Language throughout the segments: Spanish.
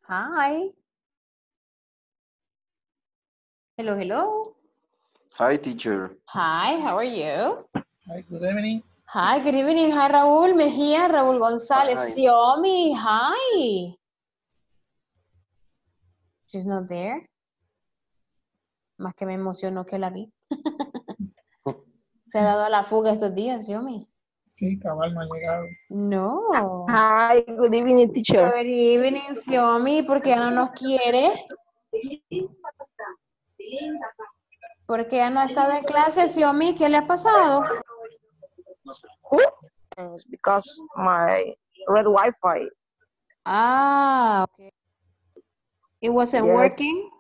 Hi. Hello, hello. Hi, teacher. Hi, how are you? Hi, good evening. Hi, good evening. Hi, Raúl Mejía, Raúl González. Hi. Xiomi, hi. She's not there. Más que me emocionó que la vi. Se ha dado a la fuga estos días, Xiomi. Sí, cabal, no ha llegado. No. Hi, good evening, teacher. Good evening, Xiomi. ¿Por qué ya no nos quiere? ¿Por qué ya no ha estado en clase, Xiomi? ¿Qué le ha pasado? It's because my red Wi-Fi. Ah, okay. It wasn't Yes. working?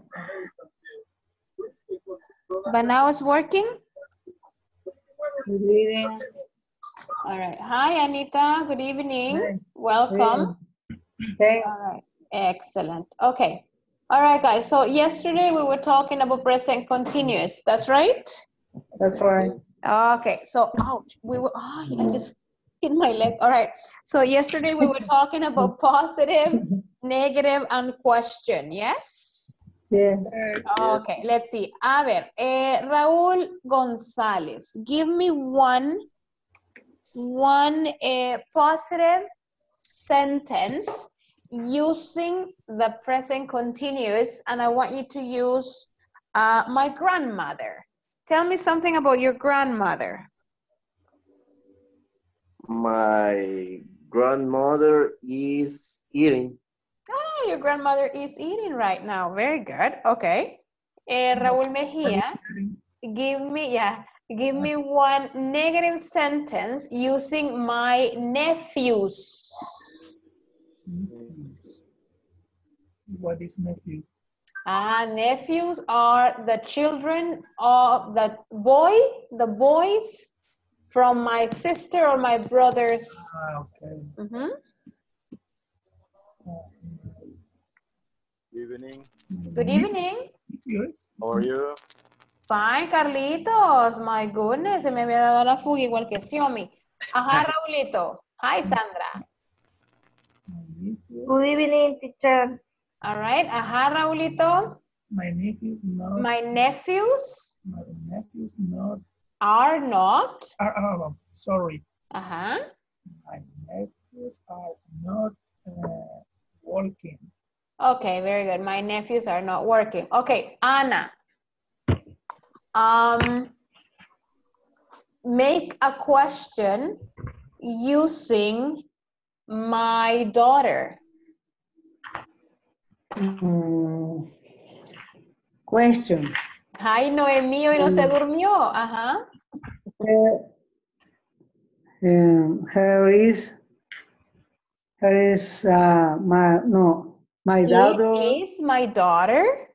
But now it's working? Good evening. All right. Hi, Anita. Good evening. Welcome. Thanks. All right. Excellent. Okay. All right, guys. So yesterday we were talking about present continuous. That's right? That's right. Okay. So, ouch. I just hit my leg. All right. So yesterday we were talking about positive, negative, and question. Yes? Yeah. Okay. Let's see. A ver. Raúl González. Give me one positive sentence using the present continuous, and I want you to use my grandmother. Tell me something about your grandmother. My grandmother is eating. Oh, your grandmother is eating right now. Very good. Okay. Raúl Mejía, give me one negative sentence using my nephews. What is nephew? Nephews are the children of the boys from my sister or my brothers. Okay. Mhm. Good evening. Good evening. Yes. How are you? Fine, Carlitos. My goodness, se me había dado la fuga igual que Xiomi. Ajá, Raulito. Hi, Sandra. Good evening, teacher. All right. Ajá, Raulito. My nephew not. My nephews My nephews not. are not. Sorry. Ajá. My nephews are not working. Okay, very good. My nephews are not working. Okay, Anna. Make a question using my daughter. Question. Hi, Noemí, hoy no se durmió. Ajá. Her is my daughter It is my daughter.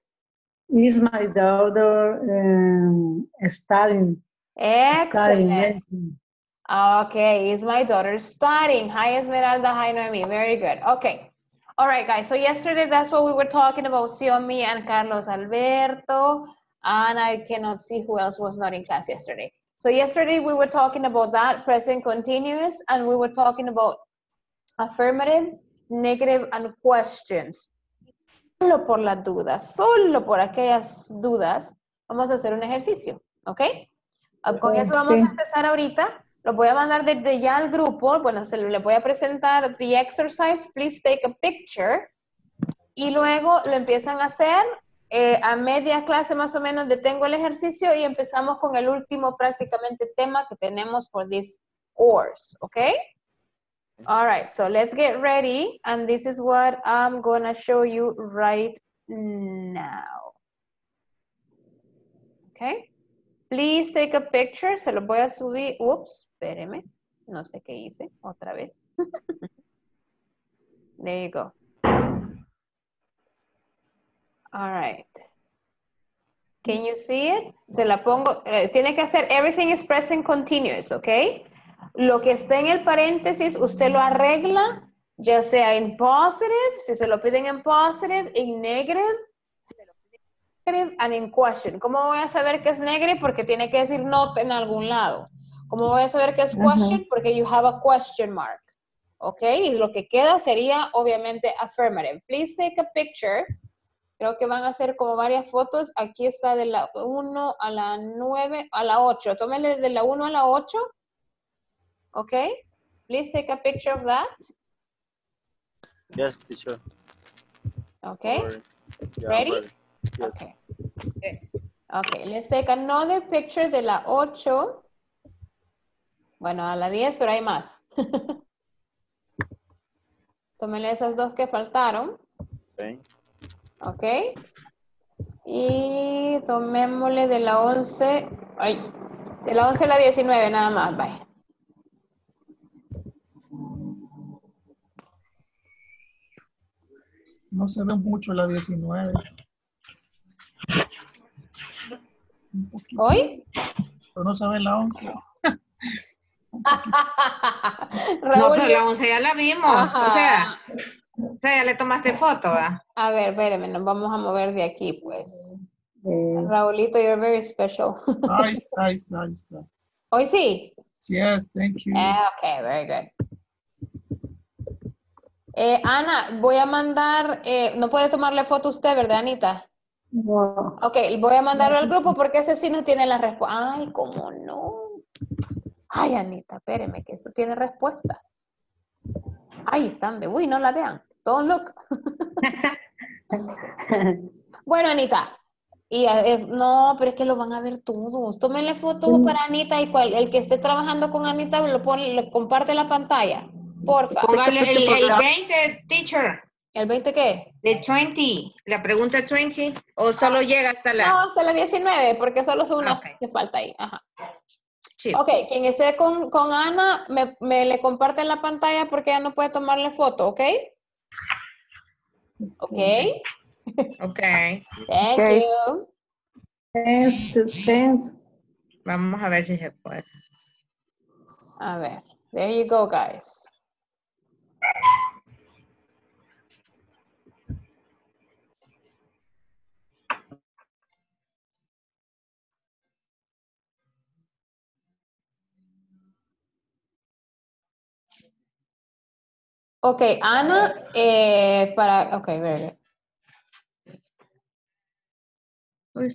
studying. Excellent. Okay, is my daughter studying? Hi, Esmeralda. Hi, Noemi. Very good. Okay. All right, guys. So yesterday, that's what we were talking about, Xiomi and Carlos Alberto. And I cannot see who else was not in class yesterday. So yesterday, we were talking about that, present continuous, and we were talking about affirmative, negative, and questions. Solo por las dudas, solo por aquellas dudas, vamos a hacer un ejercicio, ¿ok? Con eso vamos a empezar ahorita. Lo voy a mandar desde ya al grupo. Bueno, le voy a presentar the exercise. Please take a picture. Y luego lo empiezan a hacer. A media clase más o menos detengo el ejercicio y empezamos con el último prácticamente tema que tenemos for this course. ¿Ok? All right, so let's get ready. And this is what I'm going to show you right now. Okay? Please take a picture. Se lo voy a subir. Ups, espéreme. No sé qué hice. Otra vez. There you go. All right. Can you see it? Se la pongo. Tiene que hacer everything is present continuous, ¿ok? Lo que está en el paréntesis, usted lo arregla, ya sea en positive, si se lo piden en positive, en negative, si se lo piden en negative, and in question. ¿Cómo voy a saber que es negative? Porque tiene que decir not en algún lado. ¿Cómo voy a saber que es question? Porque you have a question mark. ¿ok? Y lo que queda sería, obviamente, affirmative. Please take a picture. Creo que van a hacer como varias fotos. Aquí está de la 1 a la 9, a la 8. Tómenle de la 1 a la 8. ¿Ok? Please take a picture of that. Yes, teacher. Okay. Yeah, Ready? Yes. Okay. Yes. Okay, let's take another picture de la 8. Bueno, a la 10, pero hay más. Tómenle esas dos que faltaron. Okay. Ok. Y tomémosle de la 11. Ay, de la 11 a la 19 nada más. Bye. No se ve mucho la 19. Un poquito. ¿Hoy? Pero no se ve la 11. No, Raúl, pero la 11 ya la vimos. Ajá. O sea, ya le tomaste foto, ¿va? A ver, espérame, nos vamos a mover de aquí, pues. Raulito, you're very special. Nice. ¿Hoy sí? Yes, thank you. Okay, very good. Ana, voy a mandar, no puede tomarle foto usted, ¿verdad, Anita? No. Ok, voy a mandarlo al grupo porque ese sí no tiene la respuesta. Ay, ¿cómo no? Ay, Anita, espéreme, que esto tiene respuestas. Ahí están, uy, no la vean. Don't look. Bueno, Anita, y no, pero es que lo van a ver todos. Tómenle foto para Anita y el que esté trabajando con Anita le comparte la pantalla. Porfa. Póngale el 20, teacher. ¿El 20 qué? De 20. La pregunta 20. ¿O solo llega hasta la...? No, hasta la 19, porque solo es una Okay. que falta ahí. Ajá. Sí. Ok, quien esté con Ana, me le comparte la pantalla porque ya no puede tomarle foto, ¿ok? Ok. Okay. Thank Okay. you. Thanks. Vamos a ver si se puede. A ver, there you go, guys. Ok, Ana, ok, very good. Uy.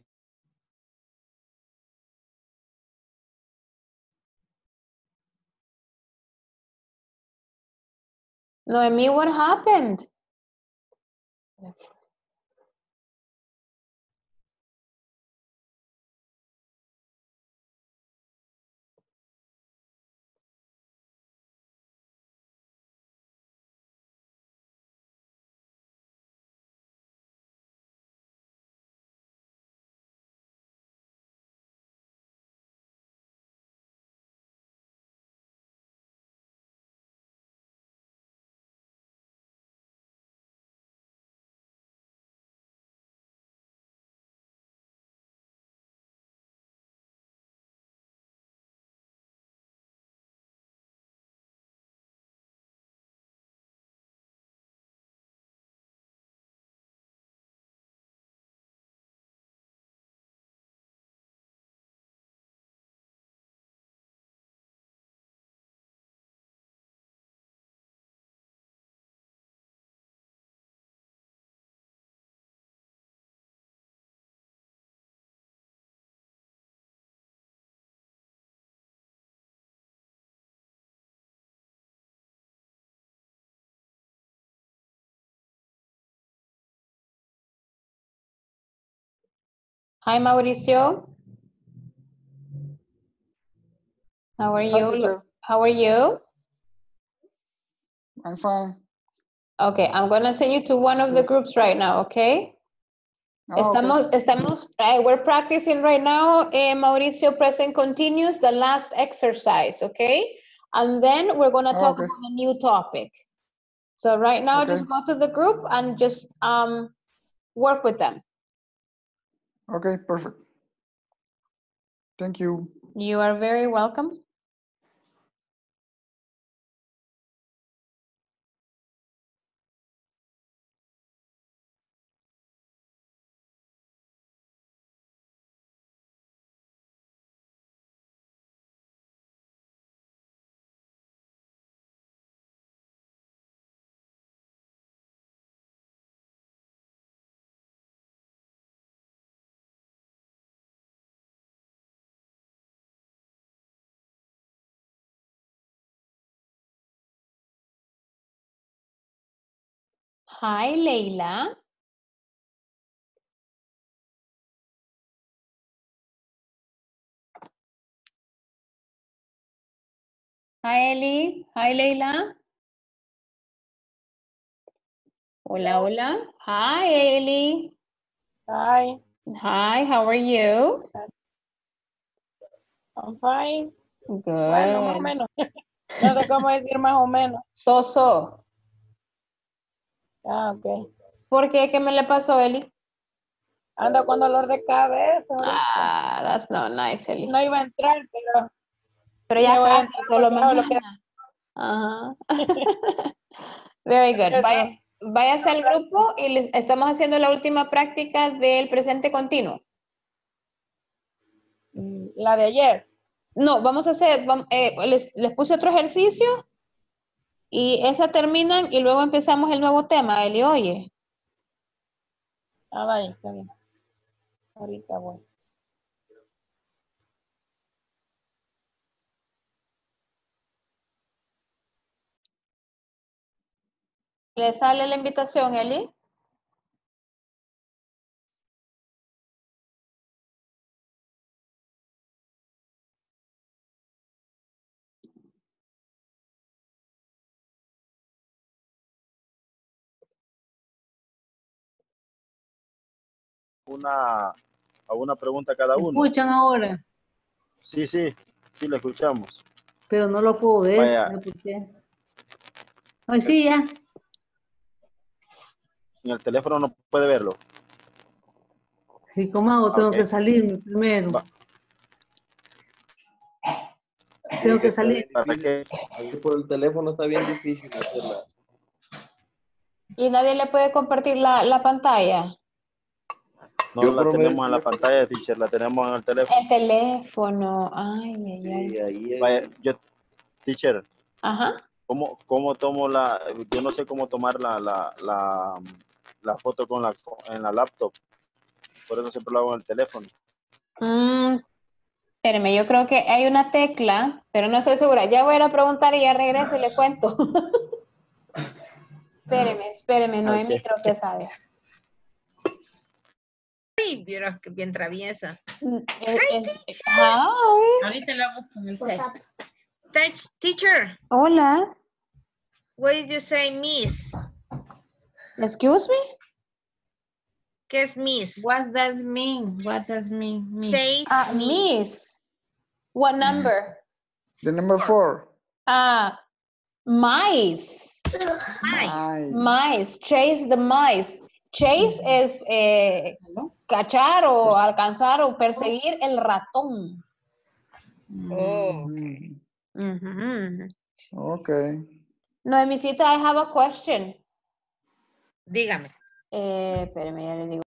Noemi, what happened? Hi, Mauricio. How are Hi, you? teacher. How are you? I'm fine. Okay, I'm going to send you to one of the groups right now, okay? Oh, okay. We're practicing right now, Mauricio, present continuous, the last exercise, okay? And then we're gonna talk Okay. about a new topic. So right now, Okay. just go to the group and just work with them. Okay, perfect. Thank you. You are very welcome. Hi, Leila. Hi, Eli. Hi, Leila. Hola, hola. Hi, Eli. Hi, Hi, how are you? I'm fine. Good. Bueno, más o menos. No sé cómo decir más o menos. So. Ah, ok. ¿Por qué? ¿Qué me le pasó, Eli? Ando con dolor de cabeza ahorita. Ah, that's not nice, Eli. No iba a entrar, pero ya me voy a casi, entrar solo porque hago lo que- mañana. Ajá. Very good. Eso. Váyase al grupo y estamos haciendo la última práctica del presente continuo. La de ayer. No, vamos a hacer, les puse otro ejercicio y esa terminan y luego empezamos el nuevo tema, Eli, oye. Ah, vaya, está bien. Ahorita voy. ¿Le sale la invitación, Eli? A una pregunta cada uno. ¿Escuchan ahora? Sí, sí lo escuchamos. Pero no lo puedo ver. Vaya. No sé por qué. Ay, sí, ya. En el teléfono no puede verlo. ¿Y cómo hago? Tengo Ok. que salirme primero. Va. Tengo que salir. ¿Para qué? Ahí por el teléfono está bien difícil hacerla. ¿Y nadie le puede compartir la pantalla? No Yo la por medio tenemos en la del pantalla, teacher, la tenemos en el teléfono. El teléfono. Ay, ay, ay. Sí, ahí Vaya, teacher, Ajá. ¿cómo tomo yo no sé cómo tomar la foto en la laptop? Por eso siempre lo hago en el teléfono. Espéreme, yo creo que hay una tecla, pero no estoy segura. Ya voy a ir a preguntar y ya regreso y le cuento. Espéreme, Noemí Ok. creo que sabe. Ay, vieras que bien traviesa. Hi. Ahorita la busco en el chat. Teacher, Hola. what did you say, miss? Excuse me? ¿Qué es miss? What does mean? What does mean? Miss? Says miss. Miss. What number? The number 4. Mice. Nice. Mice. Chase the mice. Chase es cachar o alcanzar o perseguir el ratón. Oh, Okay. Noemisita, I have a question. dígame. Espérame, ya le digo.